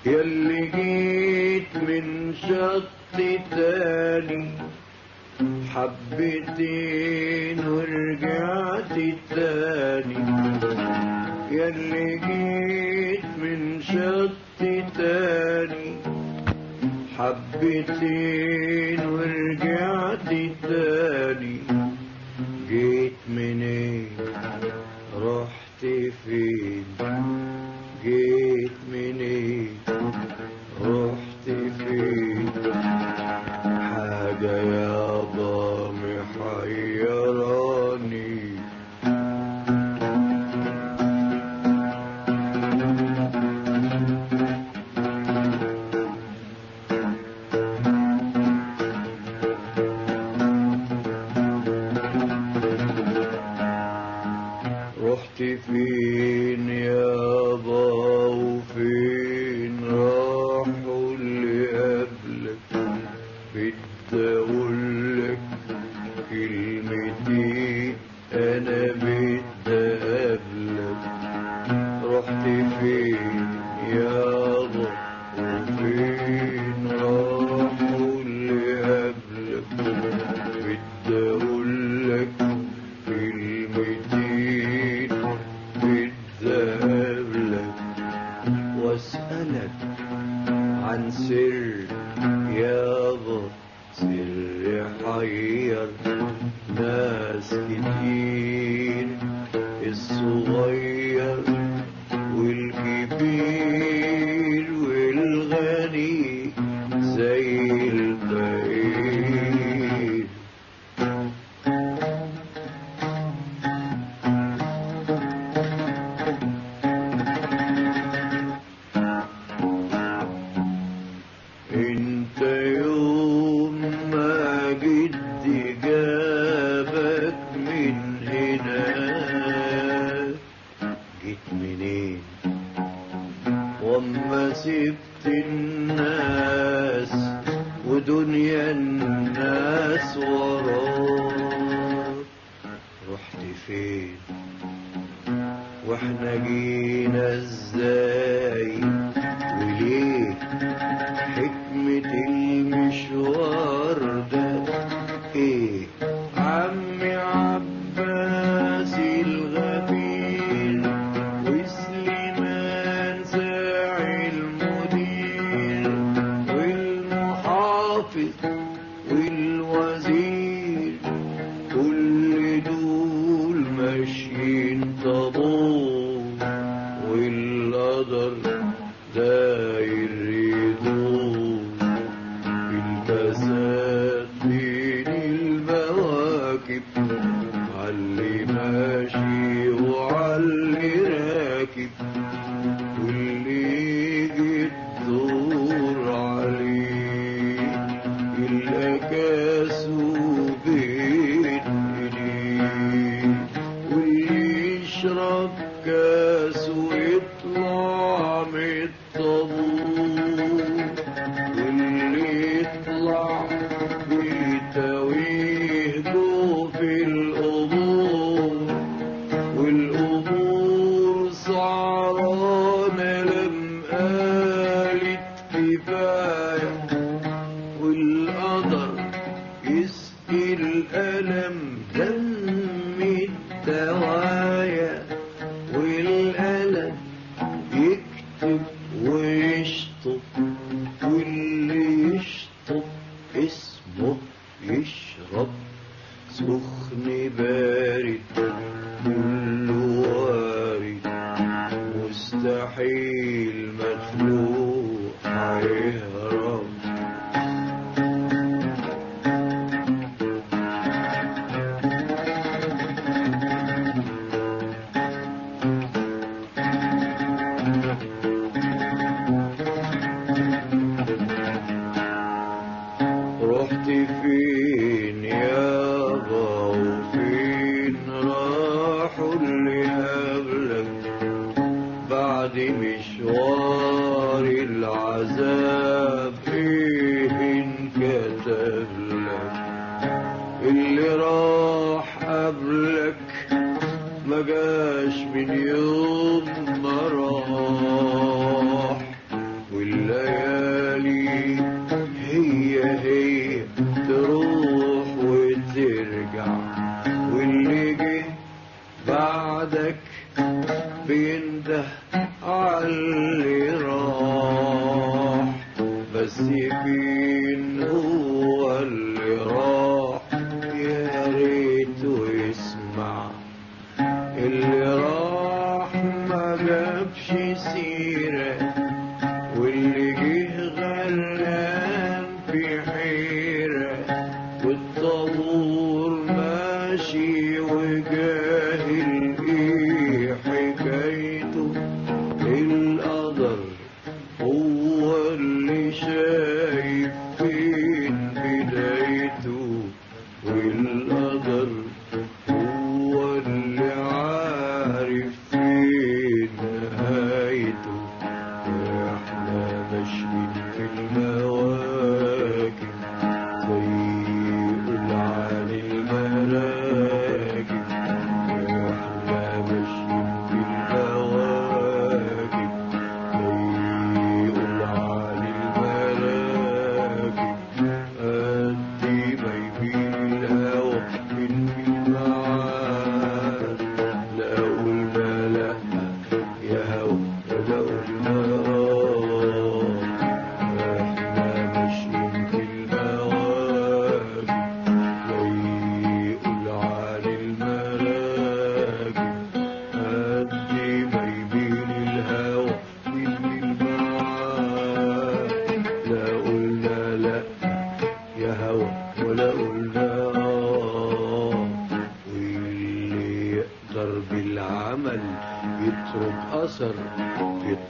ياللي جيت من شط تاني حبتين ورجعت تاني، ياللي جيت من شط تاني حبتين ورجعت تاني. جيت منين رحت فين؟ جيت منين رحت فين؟ حاجة يابا محيراني. رحت فين يابا وفين راحوا اللي قبلك؟ بدي اقولك كلمتين انا بدي اقابلك. رحت فين يابا وفين راحوا اللي قبلك؟ بدي اقولك كلمتين بدي اقابلك واسألك عن سر يابا، سر حير ناس كتير، الصغير والكبير والغني زي الفقير. انت يوم ما جدي جابك من هنا جيت منين؟ واما سبت الناس ودنيا الناس وراك رحت فين؟ واحنا جينا ازاي وليه؟ حكمة المشوار ده ايه؟ عمي عباس الغفير وسليمان ساعي المدير والمحافظ والوزير كل دول ماشيين طابور والقدر داير يدور بالفساد بين المواكب، عاللي ماشي وعاللي راكب واللي يجي الدور عليه يلقى كاسه بين ايديه، واللي يشرب كاسه يطلع من الطابور، واللي يطلع بيتاويه في القبور، والقبور سعرانة لم قالت كفاية، والقدر يسقي الألم دم الدوايا، والألم يكتب ويشطب واللي يشطب اسمه يشرب سخن بارد كله وارد مستحيل مخلوق هيهرب. رحت فين يابا وفين راحوا اللي قبلك؟ بعد مشوار العذاب ايه انكتب لك؟ اللي راح قبلك ما جاش من يوم ما راح، واللي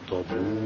طابور